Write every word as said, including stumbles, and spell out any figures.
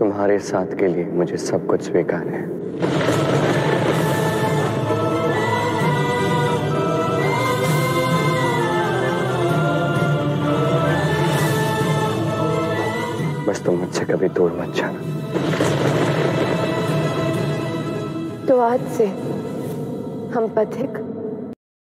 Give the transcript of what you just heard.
तुम्हारे साथ के लिए मुझे सब कुछ स्वीकार है। बस तुम मुझसे कभी दूर मत जाना। तो आज से हम पथिक